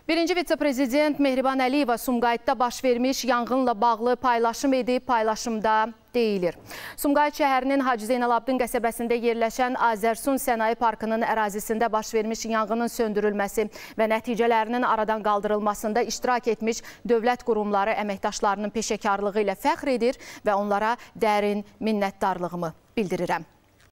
Birinci vitse-prezident Mehriban Əliyeva Sumqayıtda baş vermiş yanğınla bağlı paylaşım edib, paylaşımda deyilir. Sumqayıt şəhərinin Hacı Zeynalabdin qəsəbəsində yerləşən Azərsun Sənaye Parkının ərazisində baş vermiş yanğının söndürülməsi və nəticələrinin aradan qaldırılmasında iştirak etmiş dövlət qurumları əməkdaşlarının peşəkarlığı ilə fəxr edir və onlara dərin minnətdarlığımı bildirirəm.